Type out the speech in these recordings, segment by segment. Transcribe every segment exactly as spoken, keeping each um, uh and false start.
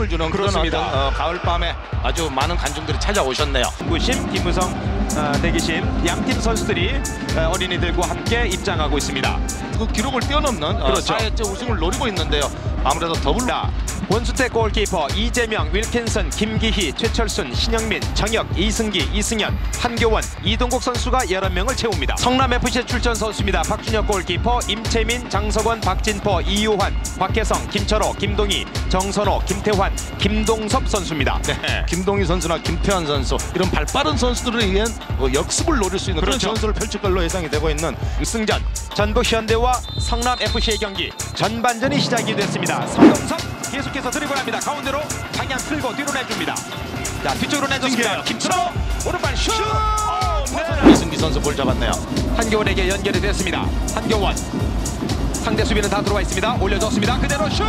힘을 주는 그렇습니다. 그런 어떤, 어, 가을밤에 아주 많은 관중들이 찾아오셨네요. 구심, 김무성, 어, 대기심 양팀 선수들이 어, 어린이들과 함께 입장하고 있습니다. 그 기록을 뛰어넘는 어, 그렇죠. 사 회째 우승을 노리고 있는데요. 아무래도 더블 원수태 골키퍼 이재명, 윌킨슨, 김기희, 최철순, 신영민, 정혁, 이승기, 이승현, 한교원, 이동국 선수가 여러 명을 채웁니다. 성남에프씨 출전 선수입니다. 박준혁 골키퍼, 임채민, 장석원, 박진포, 이유환, 박혜성, 김철호, 김동희, 정선호, 김태환, 김동섭 선수입니다. 네. 김동희 선수나 김태환 선수 이런 발빠른 선수들에 의한 어, 역습을 노릴 수 있는 그렇죠. 그런 전술을 펼칠 걸로 예상이 되고 있는 승전 전북 현대와 성남에프씨의 경기 전반전이 시작이 됐습니다. 성동섭 계속해서 드리블합니다. 가운데로 방향 틀고 뒤로 내줍니다. 자, 뒤쪽으로 내줬습니다. 김철호 오른발 슛! 네. 이승기 선수 볼 잡았네요. 한교원에게 연결이 됐습니다. 한교원 상대 수비는 다 들어와 있습니다. 올려줬습니다. 그대로 슛!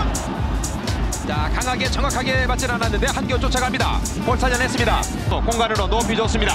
자, 강하게 정확하게 맞진 않았는데 한교원 쫓아갑니다. 볼 차지했습니다. 또 공간으로 높이 줬습니다.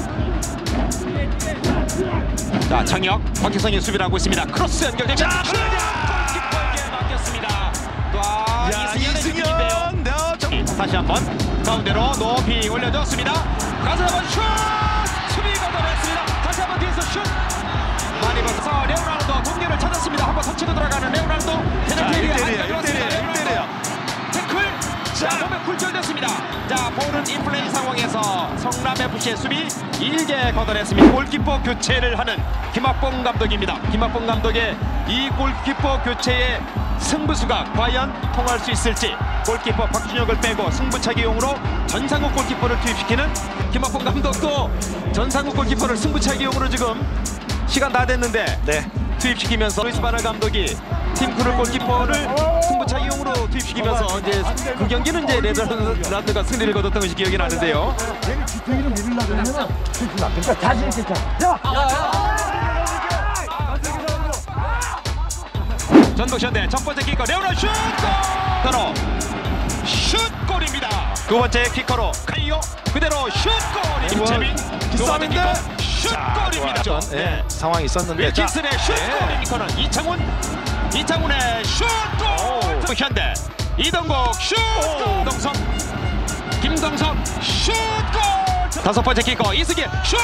자, 장혁 박혜성이 수비를 하고 있습니다. 크로스 연결됩니다. 슛! 골키퍼에게 맡겼습니다. 또 야, 이승현의 이승현! 네, 정... 다시 한번 가운데로 높이 올려줬습니다. 다시 한번 슛! 수비 걷어냈습니다. 다시 한번 뒤에서 슛! 많이 벗어서 레오나르도 동료를 찾았습니다. 한번 터치로 들어가는 레오나르도 페널티 에리아 일 대 일이에요. 일 대 일이에요. 태클! 자, 몸에 굴절됐습니다. 자, 볼은 인플레이 상황에서 성남에프씨의 수비 일개 걷어냈습니다. 골키퍼 교체를 하는 김학봉 감독입니다. 김학봉 감독의 이 골키퍼 교체의 승부수가 과연 통할 수 있을지 골키퍼 박준혁을 빼고 승부차기용으로 전상욱 골키퍼를 투입시키는 김학봉 감독도 전상욱 골키퍼를 승부차기용으로 지금 시간 다 됐는데 네. 투입시키면서 루이스 바날 감독이 팀크루 골키퍼를 승부차기용으로 투입시키면서 이제 그 경기는 이제 네덜란드가 승리를 거뒀던 것이 기억이 나는데요. 뒤를 밀으려고 하면 그러니까 자신 있게 야! 전북현대 첫 번째 키커 레오나 슛! 골! 슛 골입니다. 두 번째 키커로 카이오 그대로 슛 골! 임채민 기싸움인데 슛 골입니다. 네. 네. 상황이 있었는데 윌킨슨의 슛 골! 키커는 이창훈 이창훈의 슛 골! 현대 이동국 슛 골! 김동섭 김동섭 슛 골! 다섯 번째 키커 이승기 슛!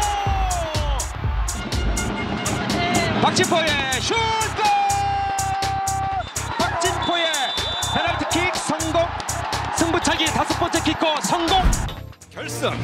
오! 박진포의 슛 골! 박진포의 페널티킥 성공. 승부차기 다섯 번째 키커 성공. 결승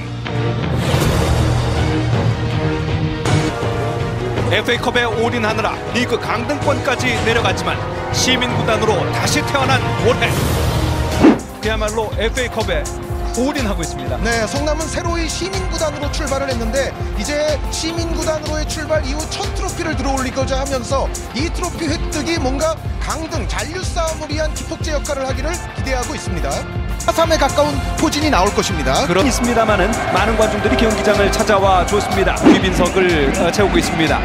에프에이컵에 올인하느라 리그 강등권까지 내려갔지만 시민구단으로 다시 태어난 올해 그야말로 에프에이컵에 올인하고 있습니다. 네, 성남은 새로이 시민구단으로 출발을 했는데 이제 시민구단으로의 출발 이후 첫 트로피를 들어올리고자 하면서 이 트로피 획득이 뭔가 강등, 잔류 싸움을 위한 기폭제 역할을 하기를 기대하고 있습니다. 삼에 가까운 포진이 나올 것입니다. 그렇 있습니다만은 많은 관중들이 경기장을 찾아와 줬습니다. 귀빈석을 어, 채우고 있습니다.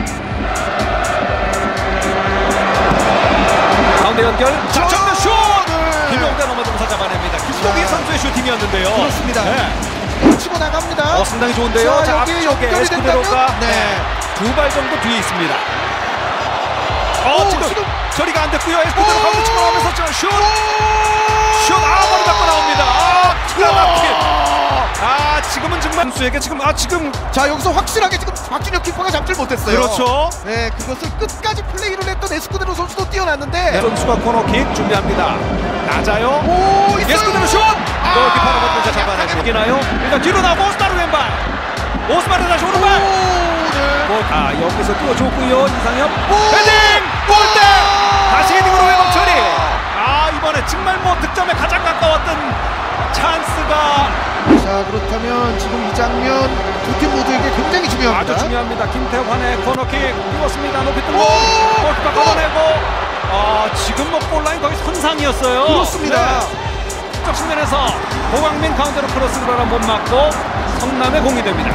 가운데 연결. 자, 정면 슛! 김용대 넘어져서 잡아냅니다. 김동희 선수의 슈팅이었는데요. 그렇습니다. 네. 치고 나갑니다. 어, 상당히 좋은데요. 자, 자, 여기 앞쪽에 연결이 에스쿠데로가 된다면? 네. 두 발 정도 뒤에 있습니다. 어, 오, 지금, 지금. 처리가 안 됐고요. 에스쿠데로 오! 가운데 치고 나오면서 저 슛! 슛! 아, 머리 맞고 나옵니다. 아, 기가 막히게. 아, 지금은 정말 선수에게 지금 아, 지금 자, 여기서 확실하게 지금 박준혁 키퍼가 잡질 못했어요. 그렇죠. 네, 그것을 끝까지 플레이를 했던 에스쿠데로 선수도 뛰어났는데 네, 선수가 코너킥 준비합니다. 낮아요. 오, 있어요. 에스쿠데로 슈! 골키퍼로 먼저 잡아내고 이기나요? 일단 뒤로 나오고 오스마르 왼발. 오스마르 다시 오른발. 네. 뭐, 아, 여기서 띄워줬고요. 이상엽. 오! 헤딩! 골대! 다시 헤딩으로 외곽 처리. 아, 이번에 정말 뭐 득점에 가장 가까웠던 찬스가. 자, 그렇다면 지금 이 장면 두 팀 모두에게 굉장히 중요합니다. 아주 중요합니다. 김태환의 코너킥 띄웠습니다. 높이 뜬 공. 오! 골키퍼 걸어내고. 아, 지금 뭐 골라인 거의 선상이었어요. 그렇습니다. 쪽 측면에서 고광민 가운데로 크로스를 하나 못 맞고 성남의 공이 됩니다.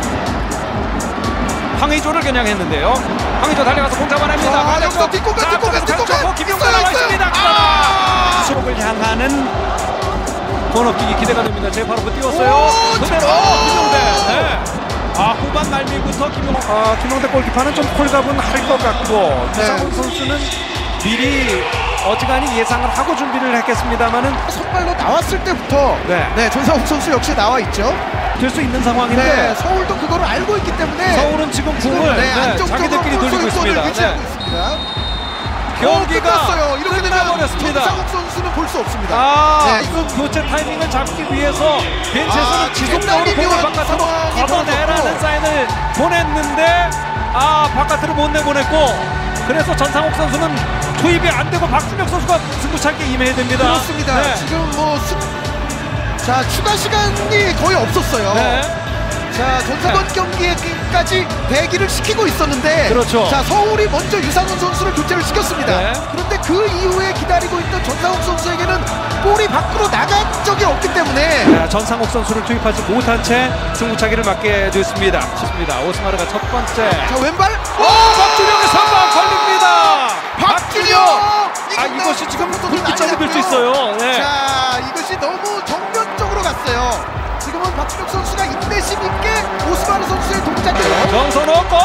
황의조를 겨냥했는데요. 황의조 달려가서 공 잡아냅니다. 아, 여기서 뒷공간, 뒷공간, 뒷공간! 김용대 있어요, 나와 있어요! 있습니다. 아! 수록을 향하는 코너킥이 기대가 됩니다. 제 바로 띄웠어요. 오, 그대로 진짜! 김용대. 네. 아, 후반 날미부터 김용 아, 김용대 골키퍼는 좀 콜갑은 할 것 같고 네. 이상훈 선수는 미리 어지간히 예상을 하고 준비를 했겠습니다만은 선발로 나왔을 때부터 네. 네, 전상욱 선수 역시 나와 있죠. 될 수 있는 상황인데 네, 서울도 그걸 알고 있기 때문에 서울은 지금 공을 네, 네, 안쪽적으로 자기들끼리 골 돌리고 소유권을 있습니다. 유지하고 네. 있습니다. 경기가 어, 끝났어요. 이렇게 되면 끝나버렸습니다. 전상욱 선수는 볼 수 없습니다. 아, 네, 지금 교체 타이밍을 잡기 위해서 벤치에서는 아, 지속적으로 굉장히 공을 묘한 바깥으로 상황이 걷어내라는 벌어졌고. 사인을 보냈는데 아 바깥으로 못 내보냈고 그래서 전상욱 선수는 투입이 안 되고 박준혁 선수가 승부차기에 임해야 됩니다. 그렇습니다. 네. 지금 뭐 수... 자 추가 시간이 거의 없었어요. 네. 자 전사건 경기까지 대기를 시키고 있었는데 그렇죠. 자 서울이 먼저 유상훈 선수를 교체를 시켰습니다. 네. 그런데 그 이후에 기다리고 있던 전상욱 선수에게는 볼이 밖으로 나간 적이 없기 때문에 자, 전상욱 선수를 투입하지 못한 채 승부차기를 맞게 됐습니다. 좋습니다. 오스마르가 첫 번째. 자 왼발 오, 박준혁의 선방 걸립니다. 박준혁! 아 이것이 지금 불기점이 될 수 있어요. 네. 자 이것이 너무 정면적으로 갔어요. 지금은 박준혁 선수가 인내심 있게 오스마르 선수의 동작을 정선호 골.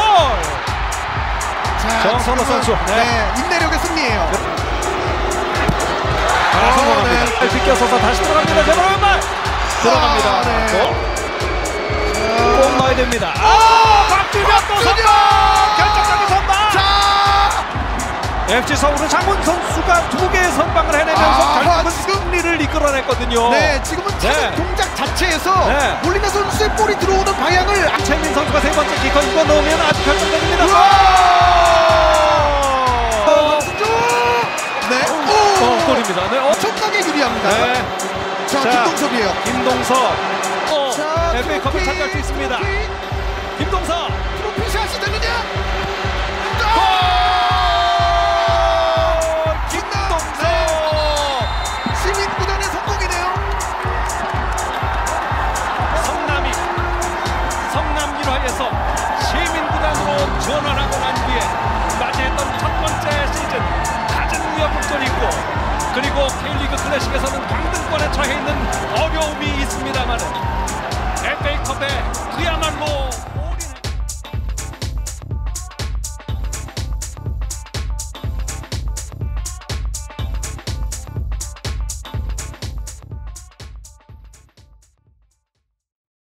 자, 정선호 지금은, 선수. 네. 네, 인내력의 승리예요. 아, 어, 성공합니다. 네. 비껴서서 다시 들어갑니다. 제발 왼발 들어갑니다. 아, 네. 어? 꼭 넣어야 됩니다. 아, 박준혁 또 선방! 결정적인 선방! 자, 에프씨 서울은 장훈 선수가 두 개의 선방을 해내면서 아, 결국은 지금- 승리를 이끌어냈거든요. 네, 지금은 차는 네. 동작 자체에서 네. 몰리나 선수의 볼이 들어오는 방향을 최민 선수가 세 번째 키커 이거 넣으면 아주 결정적입니다. 어, 선수! 네, 오, 어, 골입니다. 네, 어. 엄청나게 유리합니다. 네. 자, 자, 김동섭이에요. 김동섭. 어, 자, 에프에이컵을 트로피, 차지할 수 있습니다. 트로피, 김동섭. 트로피샷이 되느냐? 골! 김동섭! 김동섭. 시민구단의 성공이네요. 성남이 성남일화에서 시민구단으로 전환하고 난 뒤에 맞이했던 첫 번째 시즌 갖은 우여곡절이 있고 그리고 K리그 클래식에서는 강등권에 처해 있는 어려움이 있습니다만 에프에이컵에 그야말로